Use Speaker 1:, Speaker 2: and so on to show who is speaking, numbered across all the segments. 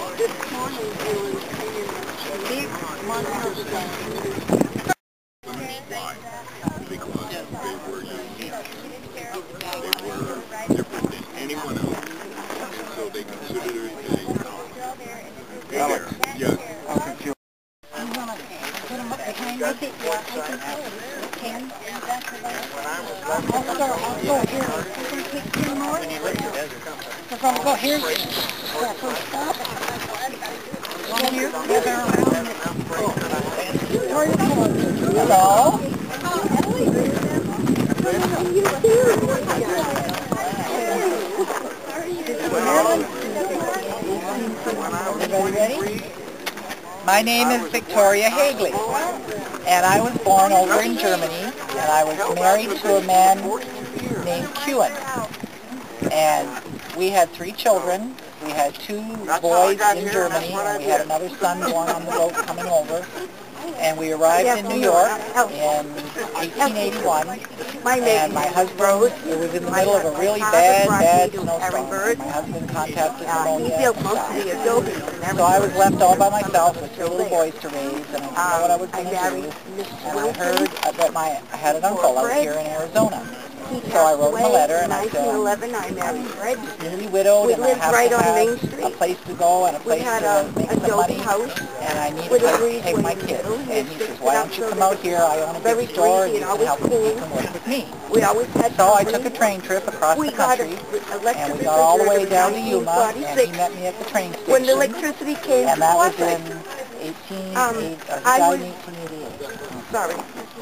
Speaker 1: This morning they were seeing big monster stones.
Speaker 2: Why? Because they were unique. They were different than anyone else. And so they considered it a yes.
Speaker 1: I'm gonna put them up behind my feet. Yeah, I can tell it. Can. I'll go here. We're gonna take 10 more. We're gonna go here. That's our first stop. One here, the other around. Hello. Everybody ready? My name is Victoria Hagley, and I was born over in Germany, and I was married to a man named Kuhn. And we had 3 children. We had 2 boys in Germany, and we had another son born on the boat coming over. And we arrived in New York in 1881, and my husband, it was in the middle of a really bad snowstorm, and my husband contacted pneumonia and died. So I was left all by myself with 3 little boys to raise, and I didn't know what I was going to do. And I heard that I had an uncle out here in Arizona. So I wrote him a letter, and I said, I'm newly widowed, and I have to have a place to go and a place to make some money, and I need a place to take my kids. And he says, why don't you come out here? I own a big store, and you can help me, you can work with me. So I took a train trip across the country, and we got all the way down to Yuma, and he met me at the train station, and that was in 1888. Sorry,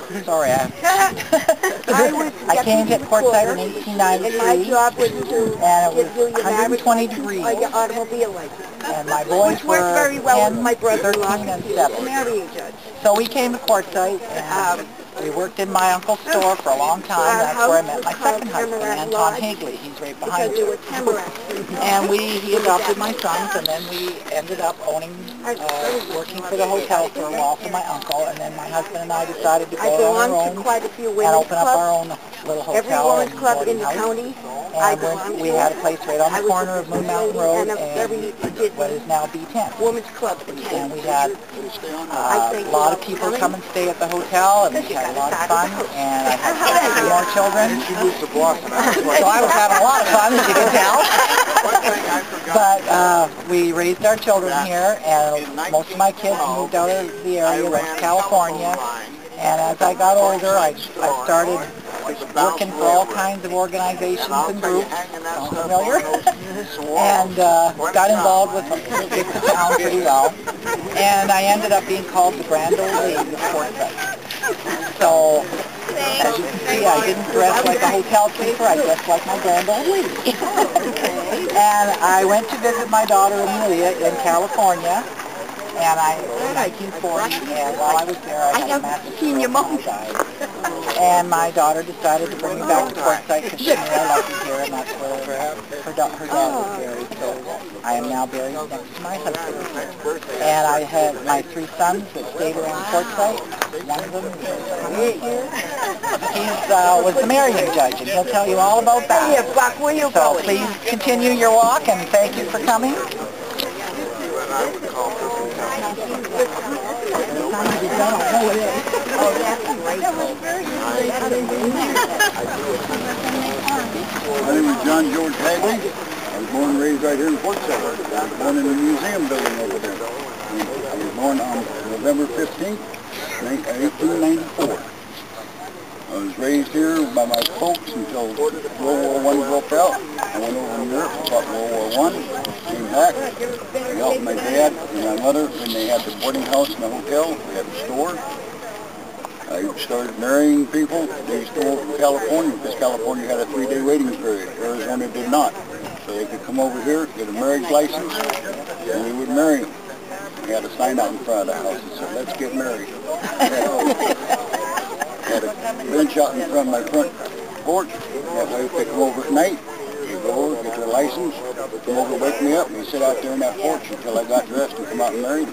Speaker 1: I came to Quartzsite in 1893, and it was 120 degrees, and my boys were 10, 13, and 7. So we came to Quartzsite, and we worked in my uncle's store for a long time. That's where I met my second husband, Anton Hagley. He's right behind you. And he adopted my sons, and then we ended up working for the hotel for a while for my uncle, and then my husband and I decided to go on our own and open up our own little hotel and boarding house. And we had a place right on the corner of Moon Mountain Road and what is now B10. And we had a lot of people come and stay at the hotel, and we had a lot of fun, and I had 3 more children. So I was having a lot of fun, as you can tell. But we raised our children here, and most of my kids moved out of the area, went to California. And as I got older, I started working for all kinds of organizations and groups, sounds familiar, and got involved with the town pretty well. And I ended up being called the Grand Old Lady of Quartzsite. So, as you can see, I didn't dress like a hotel keeper, I dressed like my Grand Old Lady. And I went to visit my daughter Amelia in California, and in 1940, and while I was there, I had a massive stroke and I died. And my daughter decided to bring me back to Quartzsite because she knew I liked it here, and that's where her dad was buried. So I am now buried next to my husband. And I had my 3 sons that stayed around Quartzsite. One of them is here. He was the marrying judge, and he'll tell you all about that. So please continue your walk, and thank you for coming.
Speaker 2: My name is John George Hagley. I was born and raised right here in Quartzsite. I was born in the museum building over there. I was born on November 15th, 1894. I was raised here by my folks until World War I broke out. I went over to Europe, fought World War I, came back. I helped my dad and my mother when they had the boarding house and the hotel. We had the store. I started marrying people. They used to go from California because California had a 3-day waiting period. Arizona did not. So they could come over here, get a marriage license, and we would marry them. We had a sign out in front of the house that said, "Let's get married." Had a bench out in front of my front porch. That way if they come over at night, you go over, get your license, come over, wake me up, and you sit out there on that porch until I got dressed and come out and married them.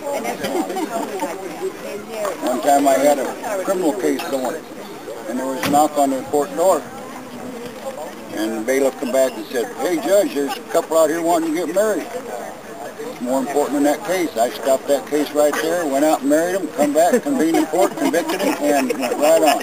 Speaker 2: One time I had a criminal case going, and there was a knock on the court door. And the bailiff come back and said, "Hey, Judge, there's a couple out here wanting to get married." More important than that case. I stopped that case right there, went out and married him, come back, convened in court, convicted him, and went right on.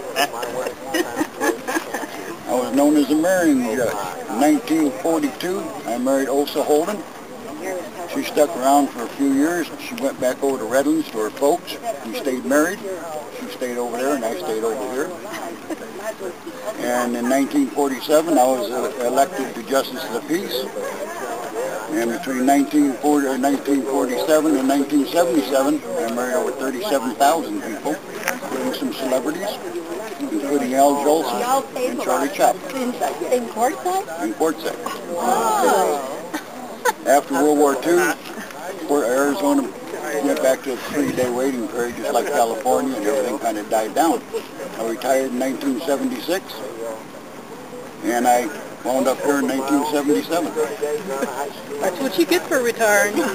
Speaker 2: I was known as a marrying judge. In 1942, I married Osa Holden. She stuck around for a few years. She went back over to Redlands to her folks. We stayed married. She stayed over there, and I stayed over here. And in 1947, I was elected to Justice of the Peace. And between 1947 and 1977, I married over 37,000 people, including some celebrities, including Al Jolson and Charlie Chaplin.
Speaker 1: In Quartzsite?
Speaker 2: In Quartzsite.
Speaker 1: Oh.
Speaker 2: After World War II, Arizona went back to a 3-day waiting period, just like California, and everything kind of died down. I retired in 1976, and I wound up here in 1977.
Speaker 1: That's what you get for retiring.
Speaker 2: If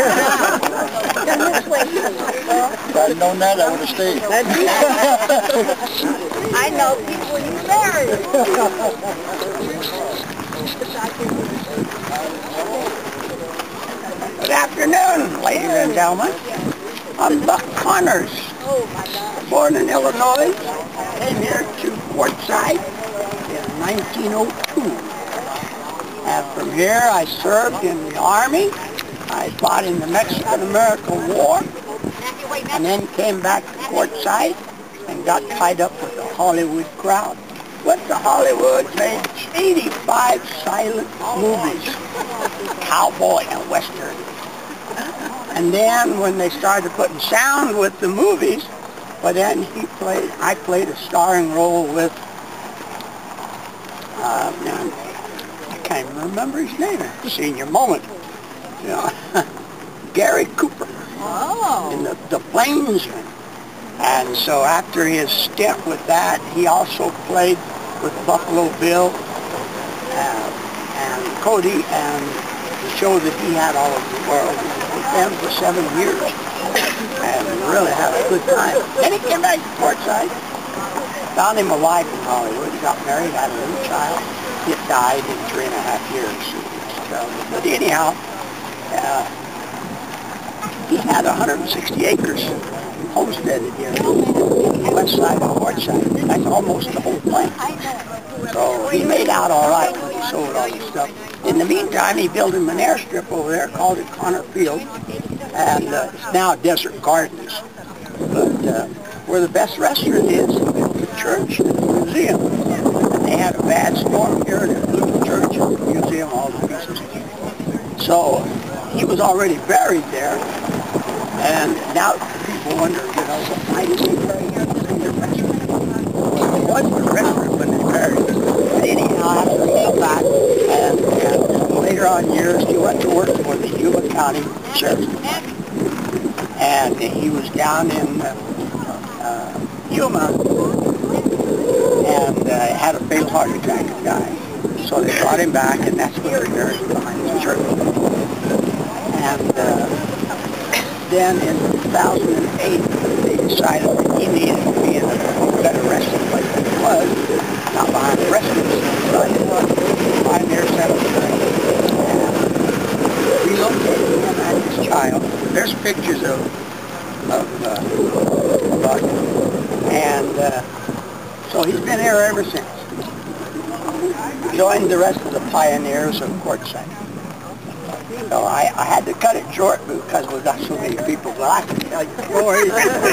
Speaker 2: I'd known that, I would have stayed.
Speaker 1: I know people you married. Good afternoon, ladies and gentlemen. I'm Buck Connors. Born in Illinois, came here to Quartzsite in 1902. And from here I served in the Army. I fought in the Mexican-American War, and then came back to Quartzsite and got tied up with the Hollywood crowd. Went to Hollywood, made 85 silent movies, cowboy and western. And then when they started putting sound with the movies, but then I played a starring role with, I can't even remember his name, senior moment, you know, Gary Cooper in the Plainsman. And so after his stint with that, he also played with Buffalo Bill and Cody, and the show that he had all over the world. With them for 7 years, and really had a good time. Then he came back to Quartzsite, found him a wife in Hollywood. He got married, had a little child. It died in 3.5 years. But anyhow, he had 160 acres homesteaded here on the west side of Quartzsite. That's almost the whole plant. So he made out all right when he sold all his stuff. In the meantime, he built him an airstrip over there, called it Connor Field, and it's now Desert Gardens. But where the best restaurant is, the church and the museum. And they had a bad storm here, and it blew the church and the museum all to pieces. So he was already buried there, and now people wonder, you know, why is he buried here? This is the restaurant. Well, it was the restaurant when they buried him. But anyhow, after he came back, and later on years, he went to work for the Yuma County Sheriff's Department. And he was down in Yuma, and had a fatal heart attack and died. So they brought him back, and that's when they buried him behind his church. And then in 2008, they decided that he needed to be in a better resting place than he was, not behind the resting place, but behind their cemetery. And relocated him and his child. There's pictures of Buck. And so he's been here ever since. Joined the rest of the pioneers of Quartzsite. So I had to cut it short because we got so many people, but I can tell you stories.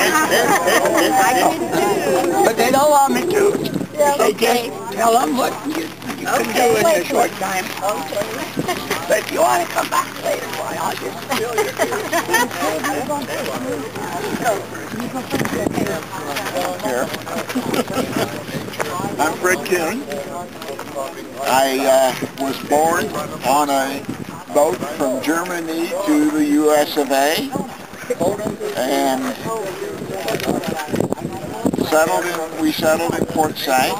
Speaker 1: But they don't want me to. They just tell them what you can do in a short time. But if you want to come back later, why, I'll just fill your
Speaker 2: Here. I'm Fred King. I was born on a boat from Germany to the US of A, and we settled in Quartzsite.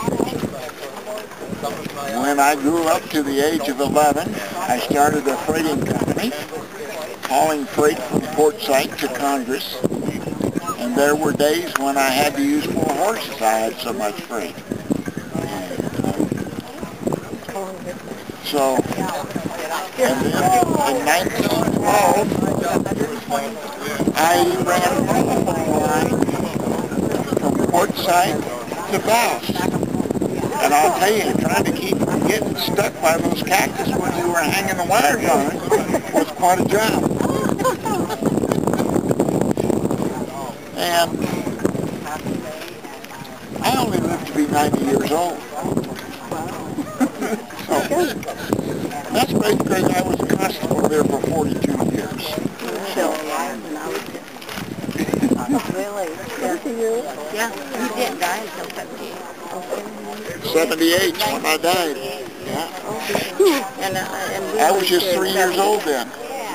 Speaker 2: When I grew up to the age of 11, I started a freighting company, hauling freight from Quartzsite to Congress, and there were days when I had to use 4 horses. I had so much freight. So, and then in 19
Speaker 3: home, I ran a telephone line from Quartzsite to Bass. And I'll tell you, trying to keep from getting stuck by those cactus when we were hanging the wires on it was quite a job. And I only lived to be 90 years old. So, that's great because I was a constable there for 42 years.
Speaker 1: Really? Yeah, you didn't die until 78.
Speaker 3: 78 when I died. Yeah. I was just 3 years old then.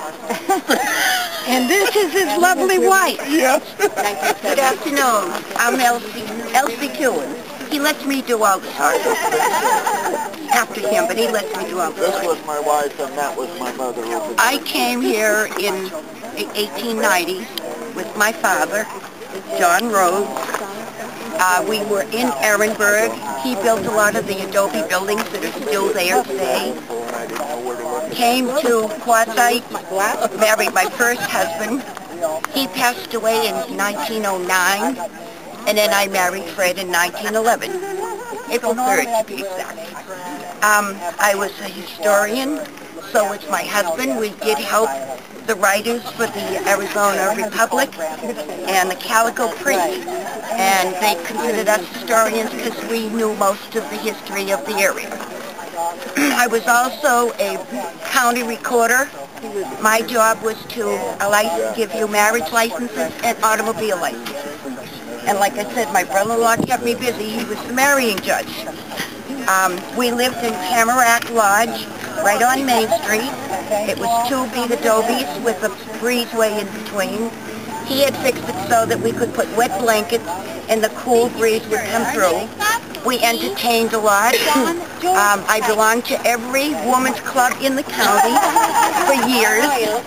Speaker 1: And this is his lovely wife.
Speaker 3: Yes.
Speaker 1: Good afternoon. I'm Elsie Kewen. He lets me do all the talking. After him, but he lets me do all the
Speaker 3: This
Speaker 1: talking.
Speaker 3: was my wife and that was my mother over there.
Speaker 1: I came here in 1890 with my father, John Rhodes. We were in Ehrenberg. He built a lot of the adobe buildings that are still there today. Came to Quartzsite, married my first husband. He passed away in 1909, and then I married Fred in 1911, April 3rd to be exact. I was a historian, so was my husband. We did help the writers for the Arizona Republic and the Calico Print, and they considered us historians because we knew most of the history of the area. I was also a county recorder. My job was to give you marriage licenses and automobile licenses. And like I said, my brother-in-law kept me busy. He was the marrying judge. We lived in Tamarack Lodge, right on Main Street. It was 2 big adobes with a breezeway in between. He had fixed it so that we could put wet blankets and the cool breeze would come through. We entertained a lot. I belonged to every woman's club in the county for years.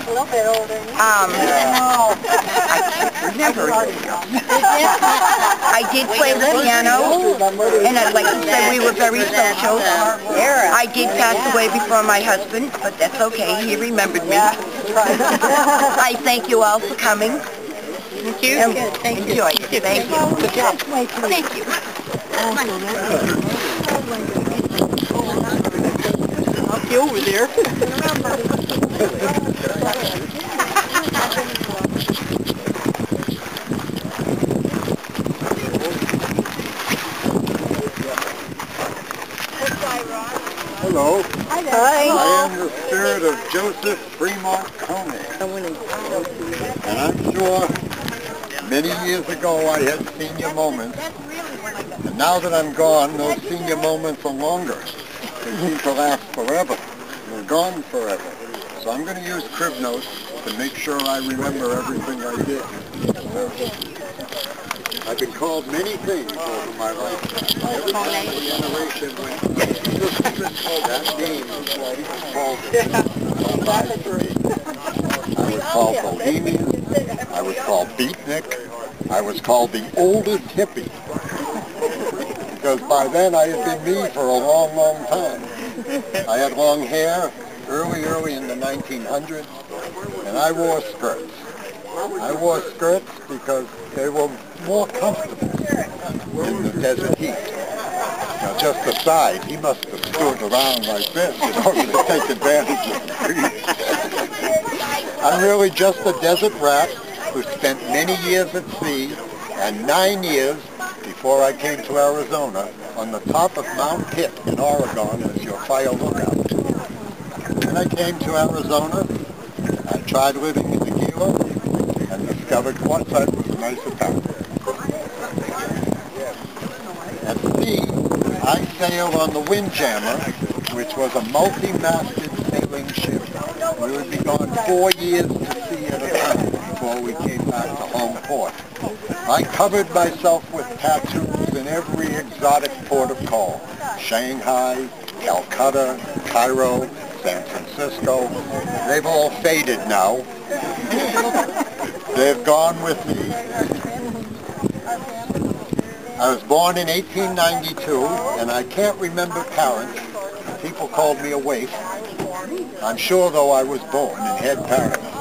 Speaker 1: I can't remember. I did play the piano, and like I said, we were very social. I did pass away before my husband, but that's okay. He remembered me. I thank you all for coming. Thank you. Enjoy. Thank you. Good job. Thank you. I'll be over there.
Speaker 2: Hello.
Speaker 1: Hi.
Speaker 2: I am the spirit of Joseph Fremont Coney. And I'm sure many years ago I had senior moments. And now that I'm gone, those senior moments are longer. They seem to last forever. They're gone forever. So I'm going to use crib notes to make sure I remember everything I did. I've been called many things over my life. Every generation went, that name is what he called it. I was called Bohemian. I was called Beatnik. I was called the oldest hippie. Because by then I had been me for a long, long time. I had long hair early in the 1900s, and I wore skirts. I wore skirts because they were more comfortable in the desert heat. Now just aside, he must have stood around like this in order to take advantage of the breeze. I'm really just a desert rat who spent many years at sea and 9 years before I came to Arizona on the top of Mount Pitt in Oregon as your fire lookout. When I came to Arizona, I tried living in the Gila and discovered Quartzsite was a nicer town. At sea, I sailed on the Windjammer, which was a multi-masted sailing ship. We would be gone 4 years to sea at a time before we came back to home port. I covered myself with tattoos in every exotic port of call. Shanghai, Calcutta, Cairo, San Francisco. They've all faded now. They've gone with me. I was born in 1892, and I can't remember parents. People called me a waif. I'm sure, though, I was born and had parents.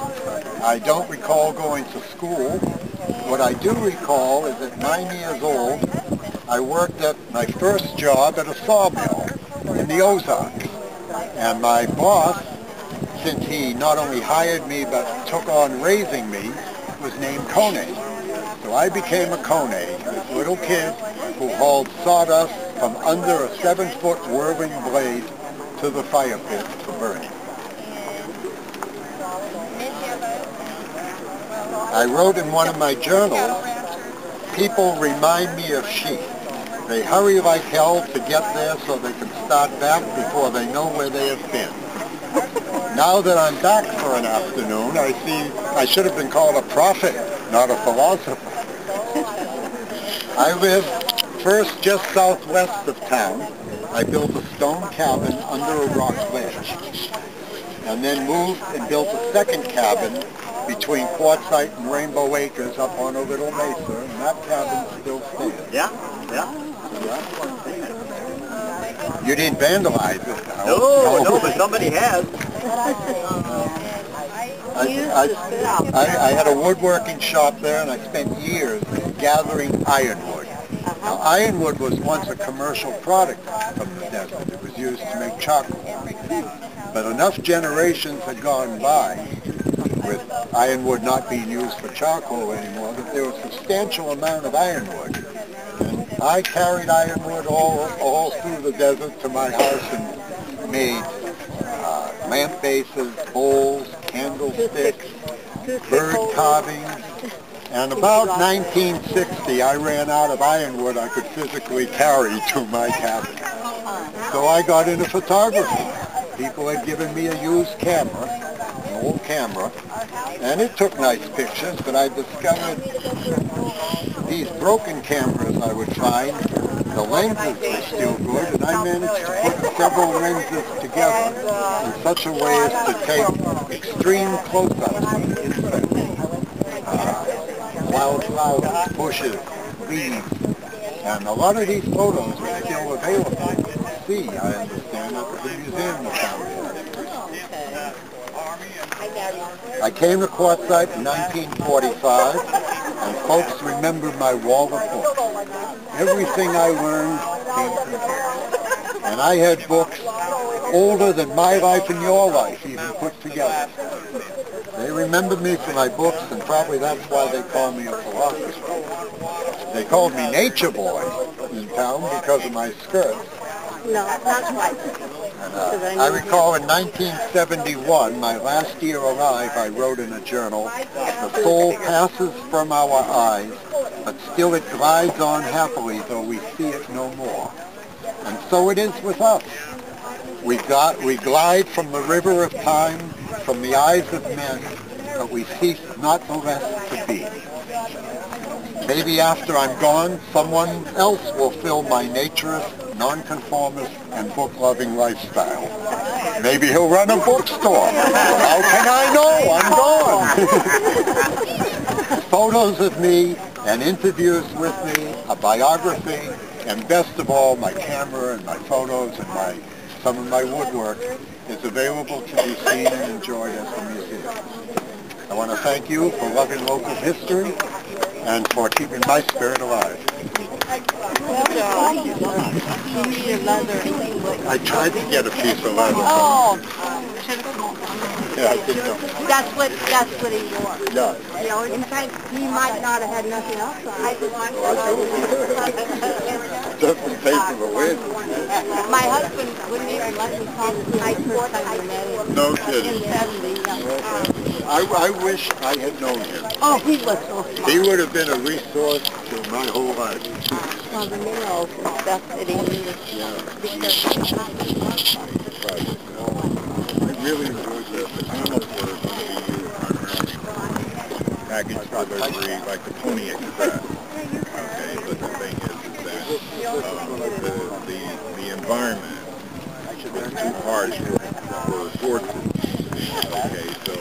Speaker 2: I don't recall going to school. What I do recall is at 9 years old, I worked at my first job at a sawmill in the Ozarks. And my boss, since he not only hired me but took on raising me, was named Kone. So I became a Kone, this little kid who hauled sawdust from under a 7-foot whirling blade to the fire pit for burning. I wrote in one of my journals, people remind me of sheep. They hurry like hell to get there so they can start back before they know where they have been. Now that I'm back for an afternoon, I see I should have been called a prophet, not a philosopher. I live first just southwest of town. I built a stone cabin under a rock ledge, and then moved and built a second cabin between Quartzsite and Rainbow Acres up on a little mesa, and that cabin still stands.
Speaker 3: Yeah.
Speaker 2: You didn't vandalize it, now.
Speaker 3: No, but somebody has.
Speaker 2: I had a woodworking shop there, and I spent years gathering ironwood. Now, ironwood was once a commercial product from the desert. It was used to make charcoal. But enough generations had gone by with ironwood not being used for charcoal anymore that there was a substantial amount of ironwood. And I carried ironwood all through the desert to my house and made lamp bases, bowls, candlesticks, bird carvings. And about 1960, I ran out of ironwood I could physically carry to my cabin. So I got into photography. People had given me a used camera, an old camera, and it took nice pictures, but I discovered these broken cameras I would find, the lenses were still good, and I managed to put several lenses together in such a way as to take extreme close-ups of the insects. Wild flowers, bushes, leaves, and a lot of these photos are still available to see, I understand, at the museum of Town. I came to Quartzsite in 1945, and folks remember my wall of books. Everything I learned came from here. And I had books older than my life and your life even put together. They remember me for my books, and probably that's why they call me a philosopher. They called me Nature Boy in town because of my skirts.
Speaker 1: No, not quite.
Speaker 2: I recall in 1971, my last year alive, I wrote in a journal, "The soul passes from our eyes, but still it glides on happily, though we see it no more." And so it is with us. We glide from the river of time, from the eyes of men, but we cease not the less to be. Maybe after I'm gone, someone else will fill my naturist, nonconformist, and book-loving lifestyle. Maybe he'll run a bookstore. How can I know? I'm gone. Photos of me and interviews with me, a biography, and best of all, my camera and my photos and some of my woodwork is available to be seen and enjoyed at the museum. I want to thank you for loving local history and for keeping my spirit alive. I tried to get a piece of leather.
Speaker 1: Oh,
Speaker 2: Yeah, I didn't know.
Speaker 1: that's what he wore.
Speaker 2: Yeah.
Speaker 1: You know, in fact, he might not have had nothing else on.
Speaker 2: Just in case of a wind.
Speaker 1: My husband wouldn't even let me call the night first time we met him.
Speaker 2: No
Speaker 1: In
Speaker 2: kidding.
Speaker 1: the 70s.
Speaker 2: I wish I had known him.
Speaker 1: Oh, he was so smart.
Speaker 2: He would have been a resource to my whole life.
Speaker 1: Well, the minerals and stuff that he needed.
Speaker 2: I really enjoyed this. The tunnels were going to be used primarily package delivery, like the Pony Express. Okay, but the thing is that the environment is too harsh for horses. Okay, so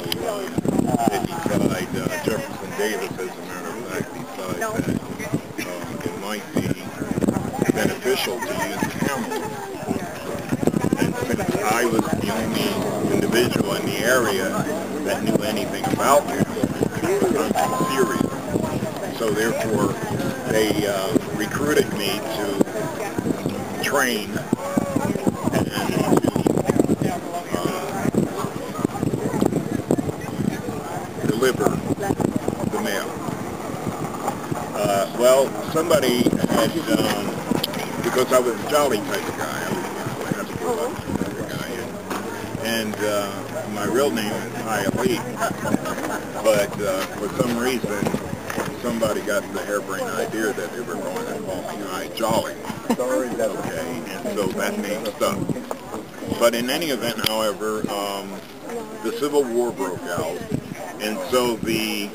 Speaker 2: Jefferson Davis, as a matter of fact, decided that it might be beneficial to use camels. And since I was the only individual in the area that knew anything about camels,
Speaker 3: serious. So therefore, they recruited me to train and to deliver the mail. Well, somebody had, because I was a jolly type of guy, I was a happy-go-lucky type of guy, and my real name is Ali, but for some reason, somebody got the harebrained idea that they were going to call me I Jolly. Okay, and so that name stuck. But in any event, however, the Civil War broke out, and so the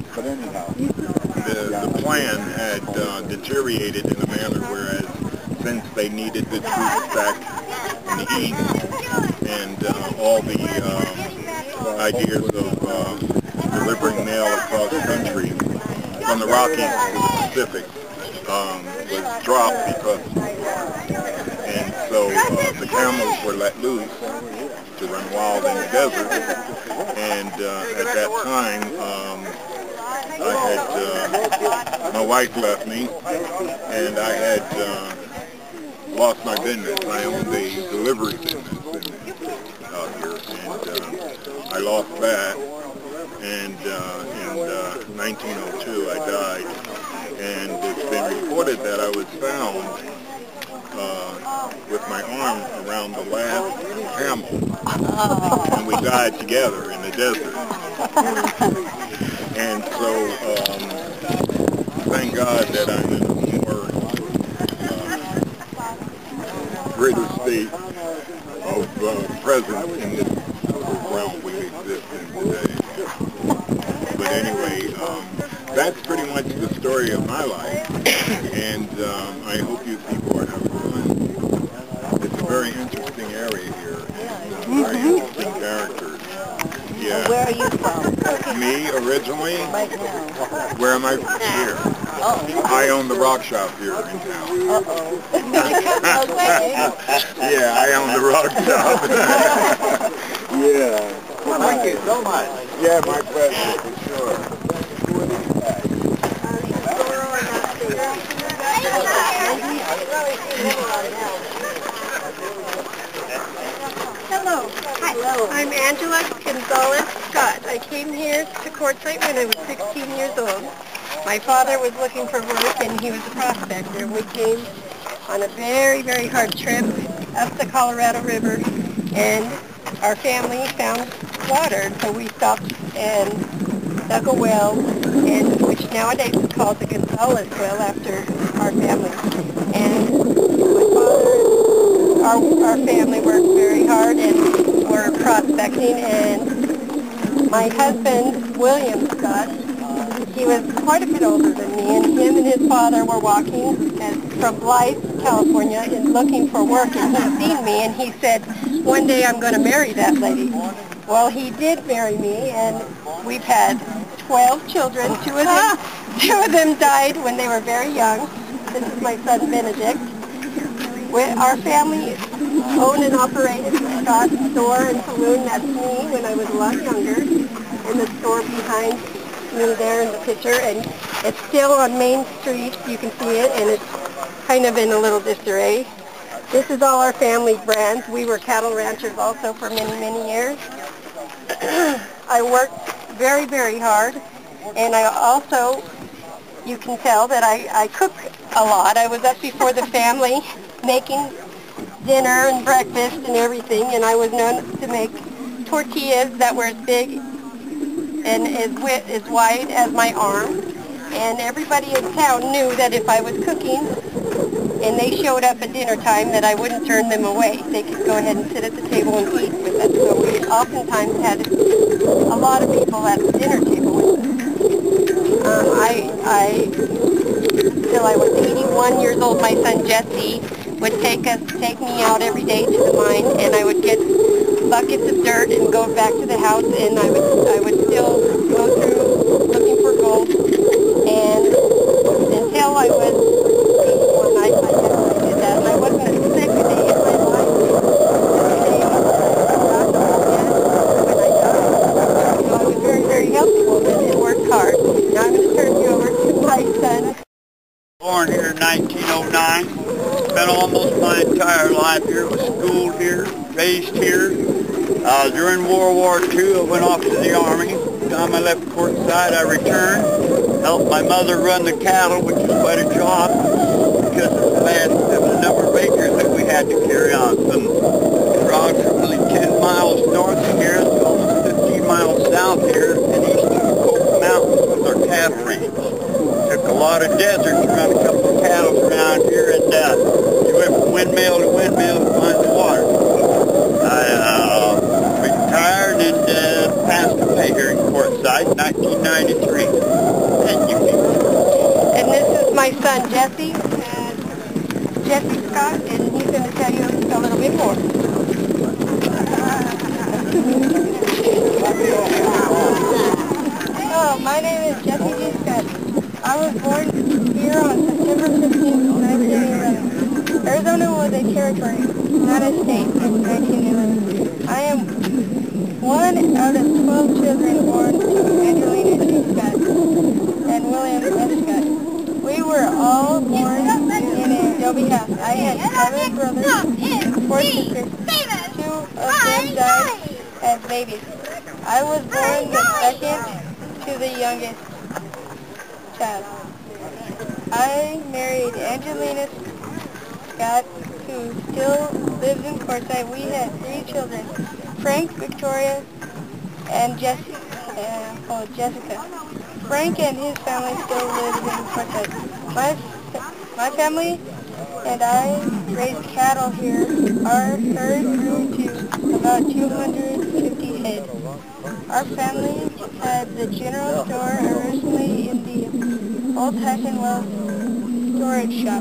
Speaker 3: plan had deteriorated in a manner whereas since they needed the troops back in the east and all the ideas of delivering mail across the country from the Rockies to the Pacific was dropped because and so the camels were let loose to run wild in the desert, and at that time I had my wife left me, and I had lost my business. I owned a delivery business out here, and I lost that, and in 1902 I died, and it's been reported that I was found with my arm around the last camel, and we died together in the desert. And so, thank God that I'm in a more greater state of presence in this realm we exist in today. But anyway, that's pretty much the story of my life, and I hope you people are having fun. It's a very interesting area here, and very interesting characters. Yeah.
Speaker 1: Where are you from?
Speaker 3: Me, originally?
Speaker 1: Right now.
Speaker 3: Where am I from? Here.
Speaker 1: Oh.
Speaker 3: I own the rock shop here in town.
Speaker 1: Uh-oh.
Speaker 3: Yeah, I own the rock shop. Yeah.
Speaker 2: Well, thank you so much.
Speaker 3: Yeah, my pleasure, for sure.
Speaker 4: Hello. Hi. Hello. I'm Angela Gonzalez Scott. I came here to Quartzsite when I was 16 years old. My father was looking for work and he was a prospector. We came on a very, very hard trip up the Colorado River, and our family found water, so we stopped and dug a well, and which nowadays is called the Gonzalez well after our family. And my father and our family worked very hard and were prospecting, and my husband, William Scott, he was quite a bit older than me, and him and his father were walking from Blythe, California, and looking for work, and he seen me, and he said, one day I'm going to marry that lady. Well, he did marry me, and we've had 12 children. Two of them died when they were very young. This is my son, Benedict. Our family owned and operated the Scott store and saloon. That's me when I was a lot younger, and the store behind me there in the picture, and it's still on Main Street. You can see it, and it's kind of in a little disarray. This is all our family brands. We were cattle ranchers also for many, many years. I worked very, very hard, and I also, you can tell that I cook a lot. I was up before the family making dinner and breakfast and everything, and I was known to make tortillas that were as big and as wide as my arm, and everybody in town knew that if I was cooking and they showed up at dinner time that I wouldn't turn them away. They could go ahead and sit at the table and eat with us. So we oftentimes had a lot of people at the dinner table with us. Till I was 81 years old, my son Jesse would take me out every day to the mine, and I would get buckets of dirt and go back to the house, and I would still go through looking for gold, and until I was 81, I did that, and I wasn't a sick day in my life. When I died. So I was a very, very healthy woman and worked
Speaker 2: Born here in 1909. Spent almost my entire life here. Was schooled here, raised here. During World War II, I went off to the Army. The time I left Quartzsite, I returned. Helped my mother run the cattle, which was quite a job because of the number of acres that we had to carry on. From approximately 10 miles north of here, almost 15 miles south here, and east of the Coke Mountains was our cattle range. Took a lot of deserts around a couple of cattle around here, and you went from windmill to windmill to find the water. I retired and passed away here in Quartzsite in 1993.
Speaker 4: And this is my son Jesse, Jesse Scott, and he's going to tell you a little bit more. Oh, my name is Jesse G. Scott. I was born here on September 15, 1911. Arizona was a territory, not a state, in 1911. I am one out of 12 children born to Angelina G. Scott and William S. Scott. We were all born in a adobe house. I had 7 brothers and 4 sisters. 2 of them died as babies. I was born the second to the youngest child. I married Angelina Scott, who still lives in Quartzsite. We had 3 children, Frank, Victoria, and Jessica. Frank and his family still lives in Quartzsite. My family and I raised cattle here. Our herd grew to about 250 head. Our family had the general store originally in the old-fashioned well storage shop.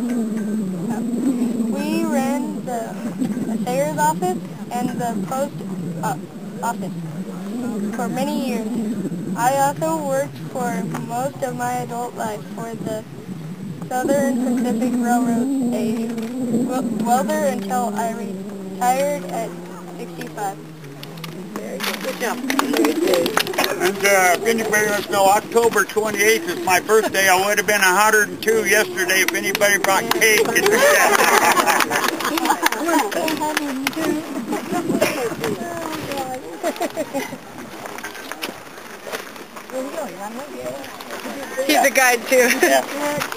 Speaker 4: We ran the assayer's office and the post office for many years. I also worked for most of my adult life for the Southern Pacific Railroad, a welder, until I retired at 65. Very good. Good job. Very good.
Speaker 2: And if anybody wants to know, October 28th is my birthday. I would have been 102 yesterday if anybody brought cake.
Speaker 4: He's a guide too.
Speaker 2: Yeah.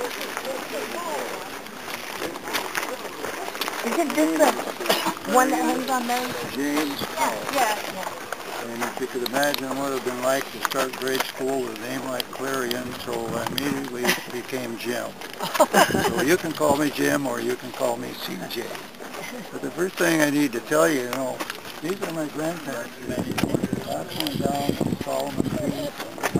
Speaker 1: Isn't this the one that hangs on those?
Speaker 2: James.
Speaker 4: Yeah.
Speaker 2: And if you could imagine what it would have been like to start grade school with a name like Clarion, so I immediately became Jim. So you can call me Jim or you can call me CJ. But the first thing I need to tell you, these are my grandparents. That's going down from Solomon Creek.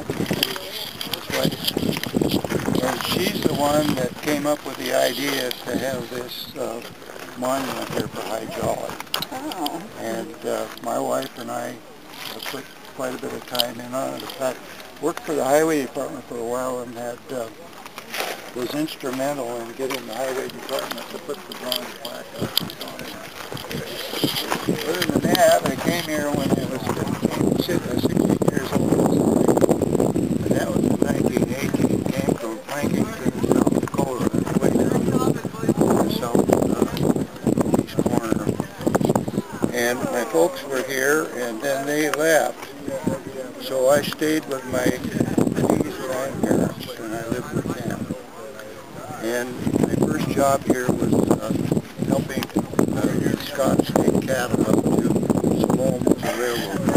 Speaker 2: And she's the one that came up with the idea to have this monument here for High Jolly.
Speaker 1: Oh.
Speaker 2: And my wife and I put quite a bit of time in on it. In fact, worked for the Highway Department for a while and was instrumental in getting the Highway Department to put the bronze plaque up on it. Other than that, I came here when I was 16 years old. And that was in 1918. Came from Plankington, South Dakota, way down the southeast corner. And my folks were here, and then they left. So I stayed with my these grandparents, and I lived with them. And my first job here was helping Scott take cattle up to Salome, the railroad.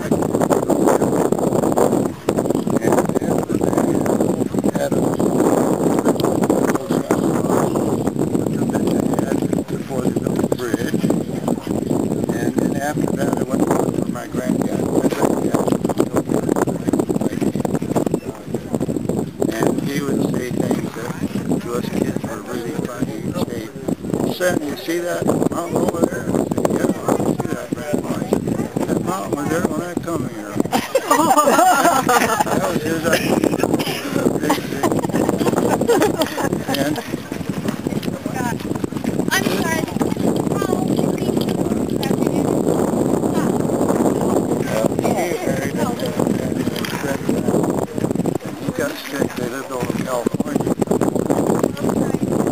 Speaker 2: And after that, had a before they built the bridge. And then after that, I went to work for my granddad. And he would say things that to us kids were really funny. He'd say, "Son, you see that mountain over there?" I said, "Yeah, I see that, Grandma." He said, "That mountain was there when I come here." That was his idea. And got sick. They lived over in California.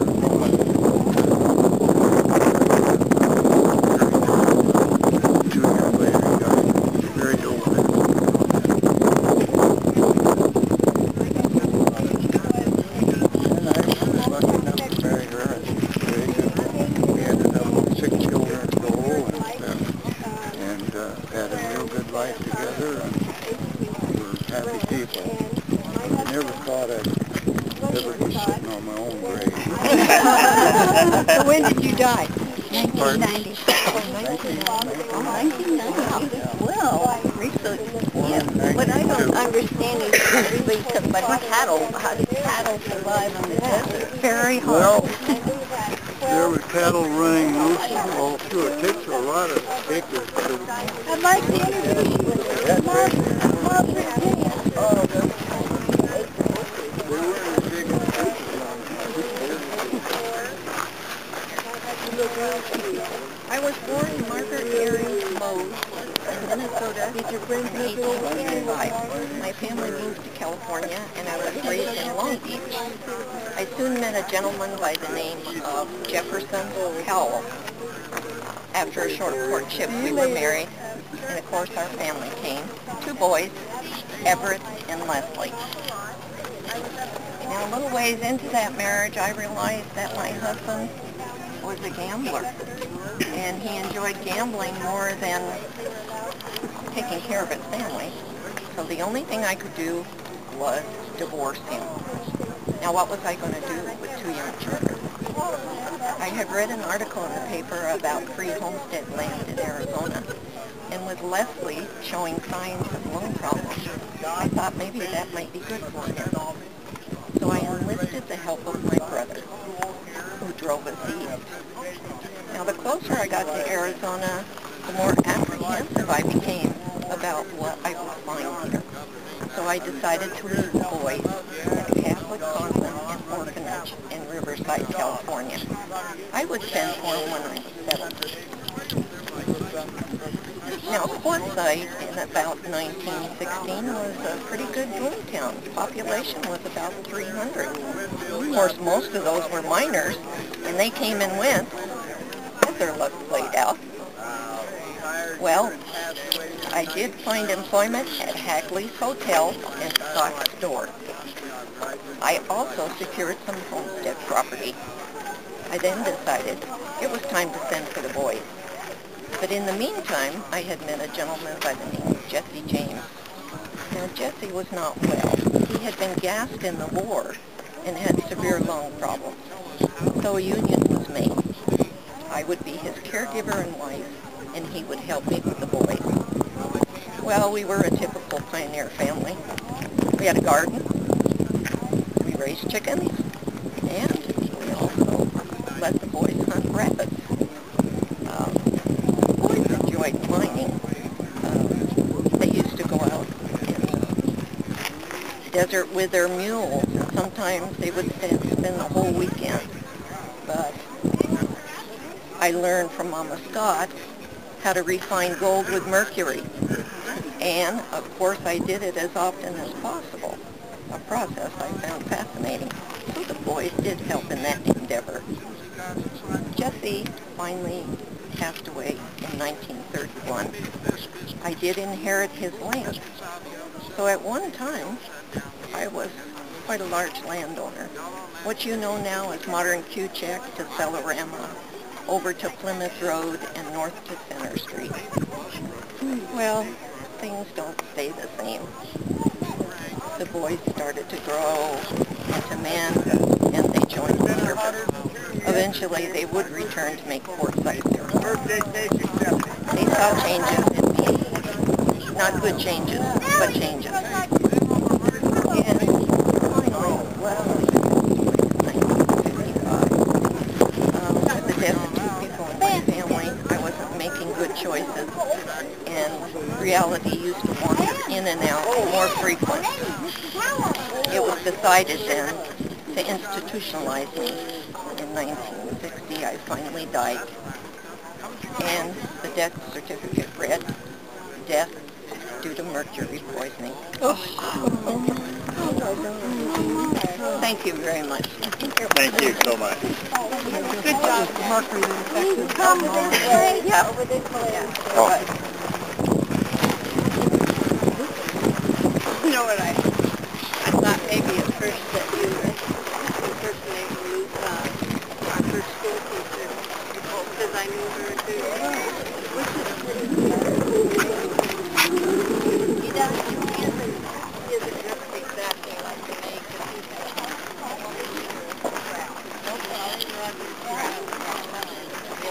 Speaker 2: never be sitting on my own grave.
Speaker 4: So when did you die?
Speaker 1: 1990. Oh, 1990. Well, recently. Yeah. What I don't understand is everybody says, but cattle, how do cattle survive in the desert?
Speaker 4: Very hard.
Speaker 2: Well, there were cattle running loose all through. It takes a lot of acres to...
Speaker 1: I'd like to introduce you to I was born in Margaret Mary Mose, Minnesota, in 1885. My family moved to California, and I was raised in Long Beach. I soon met a gentleman by the name of Jefferson Powell. After a short courtship, we were married, and of course our family came. 2 boys, Everett and Leslie. Now, a little ways into that marriage, I realized that my husband was a gambler, and he enjoyed gambling more than taking care of his family. So the only thing I could do was divorce him. Now, what was I going to do with 2 young children? I had read an article in the paper about free homestead land in Arizona, and with Leslie showing signs of lung problems, I thought maybe that might be good for him. So I enlisted the help of my brother, who drove us east. Now, the closer I got to Arizona, the more apprehensive I became about what I would find here. So I decided to leave the boys at a Catholic convent and orphanage in Riverside, California. I would send for them when I was settled. Now, Quartzsite in about 1916 was a pretty good boom town. The population was about 300. Of course, most of those were miners, and they came and went as their luck played out. Well, I did find employment at Hagley's Hotel and stock store. I also secured some homestead property. I then decided it was time to send for the boys. But in the meantime, I had met a gentleman by the name of Jesse James. Now, Jesse was not well. He had been gassed in the war and had severe lung problems. So a union was made. I would be his caregiver and wife, and he would help me with the boys. Well, we were a typical pioneer family. We had a garden, we raised chickens, and we also let the boys hunt rabbits. The boys enjoyed mining. They used to go out in the desert with their mules, and sometimes they would spend the whole weekend. But I learned from Mama Scott how to refine gold with mercury. And, of course, I did it as often as possible, a process I found fascinating. So the boys did help in that endeavor. Jesse finally passed away in 1931. I did inherit his land. So at one time, I was quite a large landowner. What you know now as modern Q-Check to Celarama, over to Plymouth Road and north to Center Street. Well, things don't stay the same. The boys started to grow into men, and they joined the service. Eventually, they would return to make Quartzsite their home. They saw changes in me. Not good changes, but changes. And finally, Leslie passed away in 1955. With the death of 2 people in my family, I wasn't making good choices, and reality used to wander in and out more frequent. It was decided then to institutionalize me. In 1960, I finally died, and the death certificate read, death due to mercury poisoning. Thank you very much.
Speaker 2: Thank you so much.
Speaker 4: Good job. Mercury infected.
Speaker 1: Yeah.
Speaker 2: Oh.
Speaker 4: You know what I thought maybe at first that you were impersonating our first school teacher, because I knew her too. He isn't dressed exactly like the maid.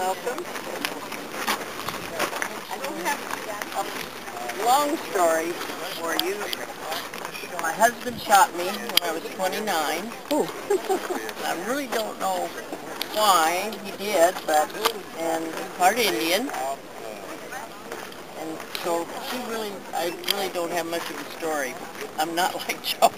Speaker 1: welcome. I don't have a long story for you. My husband shot me when I was 29. Ooh. I really don't know why he did, but, and part Indian. And so I really don't have much of a story. I'm not like Joe.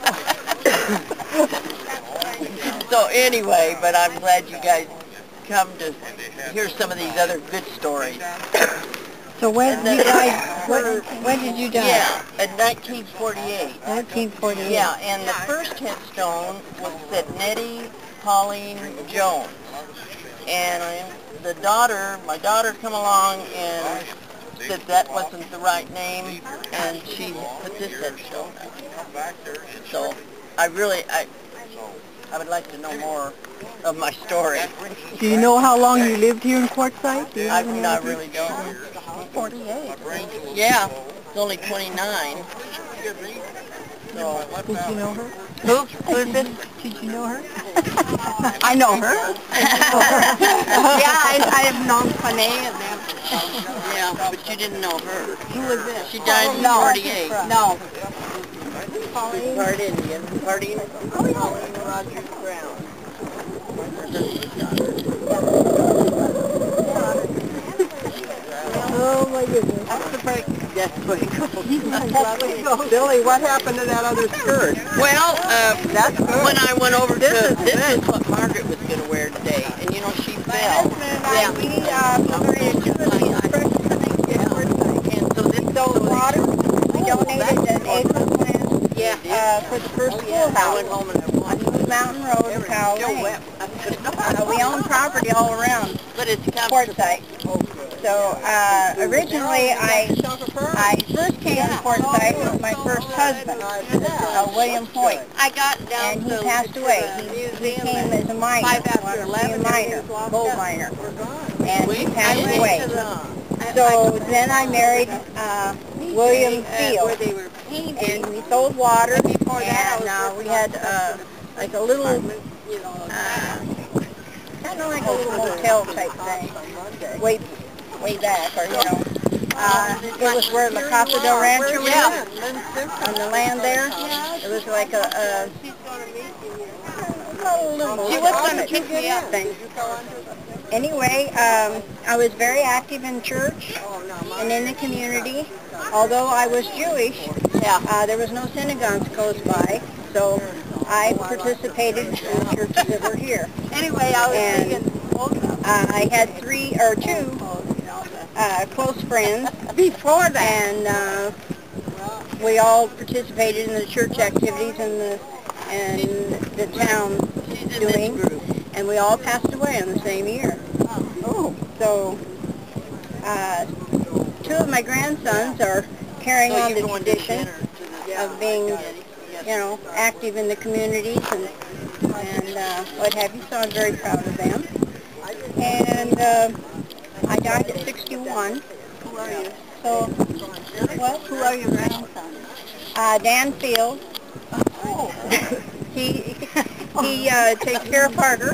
Speaker 1: So anyway, but I'm glad you guys come to hear some of these other good stories.
Speaker 4: So when did you die? When did you die?
Speaker 1: Yeah, in 1948.
Speaker 4: 1948.
Speaker 1: Yeah, and the first headstone said Nettie Pauline Jones. And my daughter come along and said that wasn't the right name, and she put this headstone up. So I would like to know more of my story.
Speaker 4: Do you know how long you lived here in Quartzsite?
Speaker 1: I really don't. 48. Yeah, it's only 29. So,
Speaker 4: did you know her?
Speaker 1: Who is this?
Speaker 4: Did you know her?
Speaker 1: I know her. Yeah, I have known Panay and them. Yeah, but you didn't know her. Who was this? She died in 48. No. Part Indian. Pauline Rogers Brown.
Speaker 4: Oh my goodness.
Speaker 1: That's the break. That's the way it goes.
Speaker 4: Billy, what happened to that other skirt?
Speaker 1: Well, when I went over this is what Margaret was going to wear today, and you know she fell. Yeah. And so this water. We donated an acre of land. Yeah. For the first schoolhouse. I went home and I won. On Mountain Road in Cowley. We own property all around. But it's Quartzsite. So originally I first came to Quartzsite with my first husband, William Hoyt. And he passed away. He came as a miner, gold miner, and he passed away. So then I married William Field, and we sold water, and we had like a little, kind of like a little motel type thing, way back, or it was where the Casa del Rancho was, on the land there. It was like a little she was going to pick me up thing. Anyway, I was very active in church and in the community. Although I was Jewish, there was no synagogues close by, so I participated in the churches that were here. Anyway, I had two close friends before that, and we all participated in the church activities and the town doing, and we all passed away in the same year. Oh, so two of my grandsons are carrying on the tradition of being, active in the communities and what have you. So I'm very proud of them. And I died at 61. Who are you? So, what? Who are your grandsons? Dan Field. Oh. He takes care of Parker.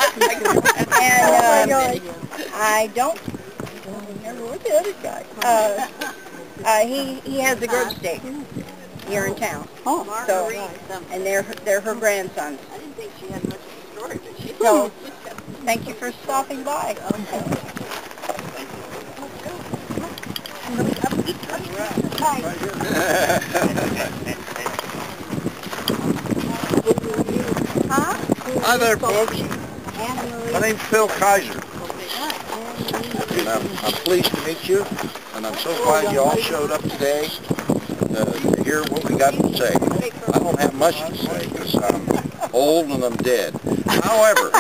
Speaker 1: And I don't remember what the other guy. He has a grub stake here in town. Oh, so, and they're her grandsons. I didn't think she had much of a story, but she. So, thank you for stopping by.
Speaker 3: Hi there, folks. My name's Phil Kaiser. And I'm pleased to meet you, and I'm so glad you all showed up today to hear what we got to say. I don't have much to say because I'm old and I'm dead. However,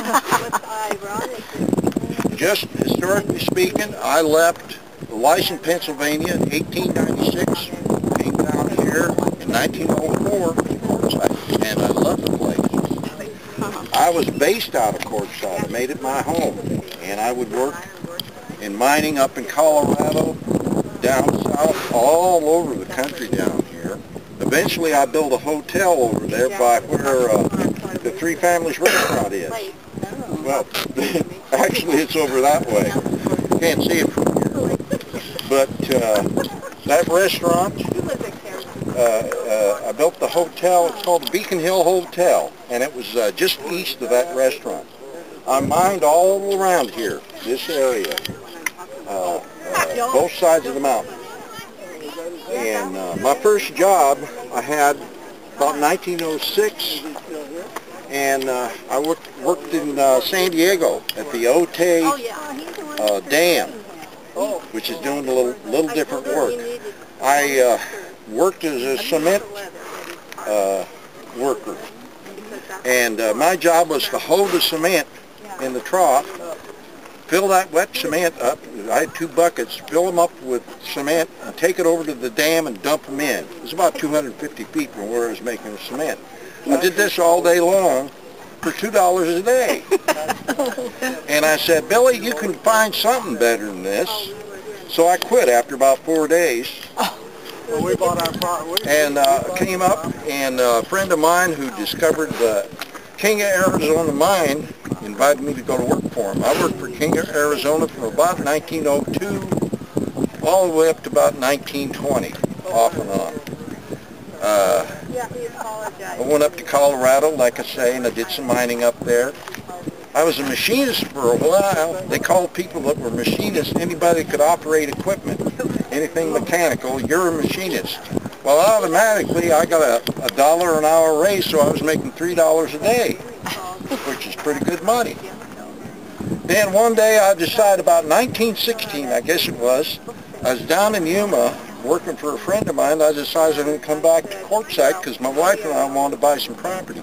Speaker 3: just historically speaking, I left Lysing, Pennsylvania in 1896, came down here in 1904, and I love the place. I was based out of Quartzsite. I made it my home, and I would work in mining up in Colorado, down south, all over the country down here. Eventually I built a hotel over there by where the Three Families restaurant is. Well, actually it's over that way. Can't see it from here. But that restaurant, I built the hotel. It's called the Beacon Hill Hotel, and it was just east of that restaurant. I mined all around here, this area, both sides of the mountain. And my first job I had about 1906, and I worked in San Diego at the Otay Dam, which is doing a little different work. I worked as a cement worker, and my job was to hold the cement in the trough, fill that wet cement up. I had 2 buckets, fill them up with cement, and take it over to the dam and dump them in. It was about 250 feet from where I was making the cement. I did this all day long for $2 a day. And I said, Billy, you can find something better than this. So I quit after about 4 days. And came up, and a friend of mine who discovered the King of Arizona mine invited me to go to work for him. I worked for King of Arizona from about 1902 all the way up to about 1920, off and on. I went up to Colorado, like I say, and I did some mining up there. I was a machinist for a while. They called people that were machinists anybody that could operate equipment, anything mechanical. You're a machinist. Well, automatically I got a $1 an hour raise, so I was making $3 a day, which is pretty good money. Then one day I decided, about 1916, I guess it was, I was down in Yuma working for a friend of mine. I decided I was going to come back to Quartzsite because my wife and I wanted to buy some property.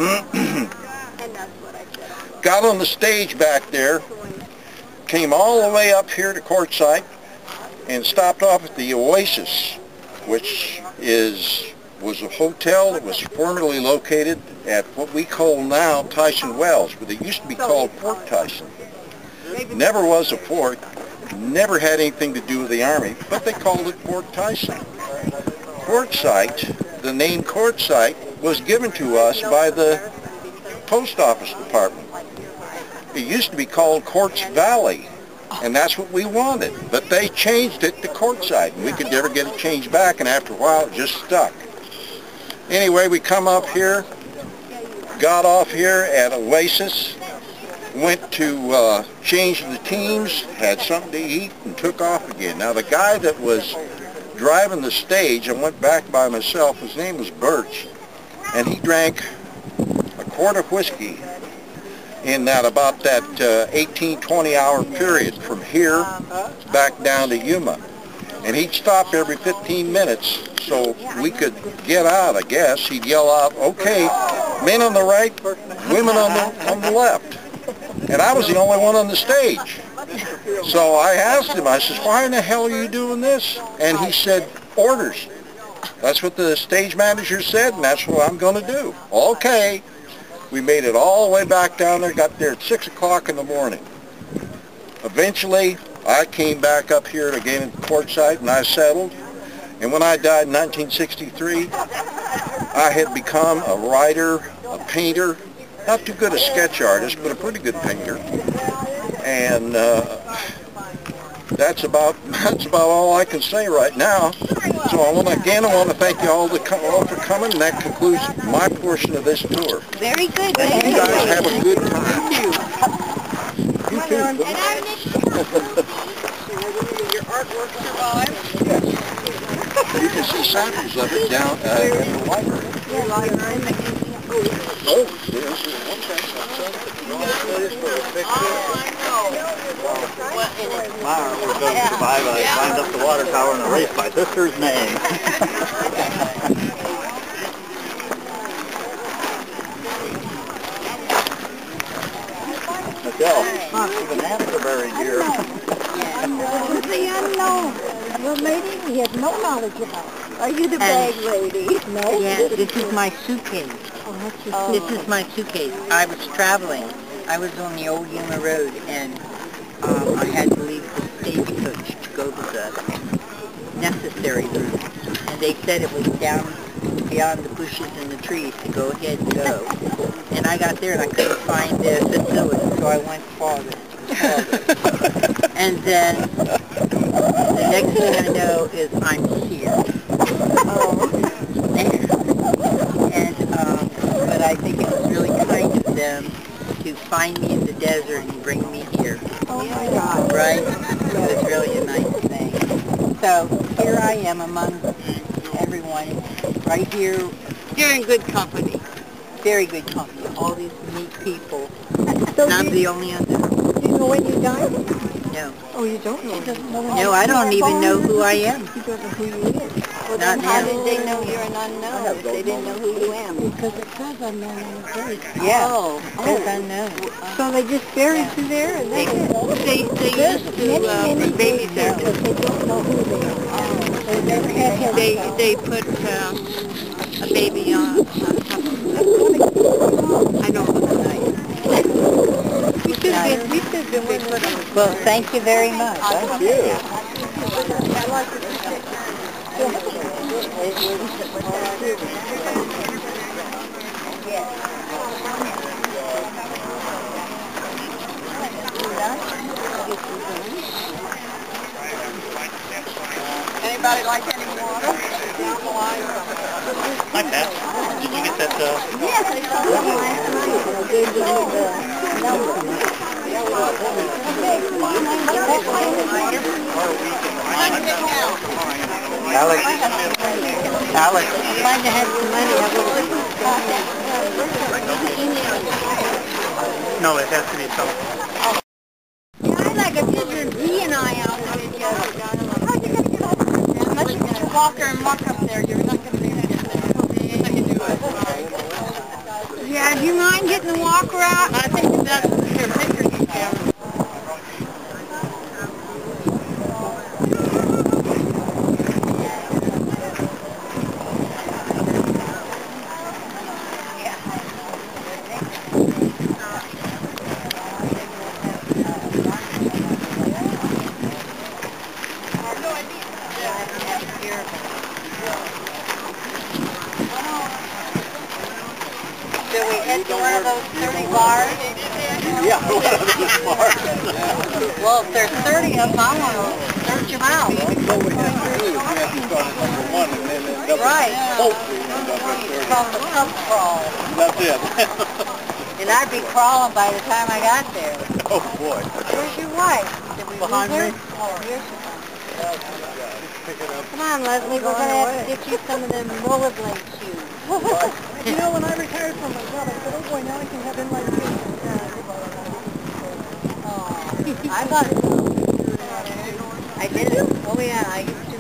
Speaker 3: Got on the stage back there, came all the way up here to Quartzsite, and stopped off at the Oasis, which was a hotel that was formerly located at what we call now Tyson Wells, but it used to be called Fort Tyson. Never was a fort, never had anything to do with the Army, but they called it Fort Tyson. Quartzsite, the name Quartzsite, was given to us by the Post Office Department. It used to be called Quartz Valley, and that's what we wanted, but they changed it to Quartzsite, and we could never get it changed back, and after a while it just stuck. Anyway, we come up here, got off here at Oasis, went to change the teams, had something to eat, and took off again. Now the guy that was driving the stage, I went back by myself, his name was Birch, and he drank a quart of whiskey in about that 18-20 hour period from here back down to Yuma. And he'd stop every 15 minutes so we could get out, I guess. He'd yell out, okay, men on the right, women on the left. And I was the only one on the stage. So I asked him, I said, why in the hell are you doing this? And he said, orders. That's what the stage manager said, and that's what I'm going to do. Okay. We made it all the way back down there, got there at 6 o'clock in the morning. Eventually, I came back up here again in Quartzsite, and I settled. And when I died in 1963, I had become a writer, a painter, not too good a sketch artist, but a pretty good painter. And that's about all I can say right now. So I want to thank you all for coming, and that concludes my portion of this tour.
Speaker 1: Very good.
Speaker 3: And you guys have a good time. You too.
Speaker 4: Your artwork survives?
Speaker 3: Yes. You can see samples of it down in the library. Oh, yes.
Speaker 5: Myra was going to survive. I climbed up the water tower and erased my sister's name. Michelle, even ants are buried here.
Speaker 4: It's the unknown. Your lady we have no knowledge about. Are you the bag lady? No.
Speaker 1: Yeah, this is my suitcase.
Speaker 4: Oh, that's your suitcase.
Speaker 1: This is my suitcase. I was traveling. I was on the old Yuma Road, and I had to leave the stagecoach to go to the necessary route. And they said it was down beyond the bushes and the trees to go ahead and go. And I got there and I couldn't find the facility, so I went farther. And then the next thing I know is I'm here. And but I think it was really kind of them to find me in the desert and bring me here.
Speaker 4: Oh my God.
Speaker 1: Right? It was really a nice thing. So here I am among everyone, right here. You're in good company. Very good company. All these neat people.
Speaker 4: So
Speaker 1: and I'm the only other.
Speaker 4: Do you know when you died?
Speaker 1: No.
Speaker 4: Oh, you don't know?
Speaker 1: No, I don't even know who I am.
Speaker 4: You don't know who you is. Well,
Speaker 1: Not
Speaker 4: then how
Speaker 1: now.
Speaker 4: did they know you're an unknown if they didn't know who you am? Because it says unknown on the grave.
Speaker 1: Yeah.
Speaker 4: Oh.
Speaker 1: It's unknown.
Speaker 4: So they just buried you there and that's it? They used to babysit. But they don't know who they are. They never had him.
Speaker 1: They put a baby on top of them. I know it looks nice.
Speaker 4: We should have been with them.
Speaker 1: Well, thank you very much.
Speaker 2: Thank you.
Speaker 1: Anybody like any water?
Speaker 5: Hi, Pat. Did you get that,
Speaker 4: Yes, I saw them last night. I gave them the number.
Speaker 1: Alex. Alex.
Speaker 4: If I had some money, I would have
Speaker 5: No, it has to be something.
Speaker 4: I'd like a picture of Dee and I out with each other. How you going to get over there? Unless you get your walker and walk up there, you're not going to be able to get there. I can do it. Yeah, do you mind getting the walker out? I think that's your picture you can.
Speaker 1: Do we head to one of those 30 bars?
Speaker 5: Yeah, one of those bars.
Speaker 1: Well, if there's 30 of them, I want to search them out.
Speaker 2: What we have to do is we have to start at number 1 and then end up
Speaker 1: Right.
Speaker 2: hopefully end up at
Speaker 1: It's
Speaker 2: 30.
Speaker 1: called the pub crawl.
Speaker 2: That's it.
Speaker 1: And I'd be crawling by the time I got there.
Speaker 2: Oh boy.
Speaker 1: Where's your wife? Did we
Speaker 2: Behind
Speaker 1: lose her?
Speaker 2: me.
Speaker 1: Oh, here's she.
Speaker 4: Come on, Leslie, we're going to have to get you some of them rollerblade shoes.
Speaker 1: You know, when I retired from my job, I said, oh boy, now I can have inline skates. I thought I did it. Oh yeah, I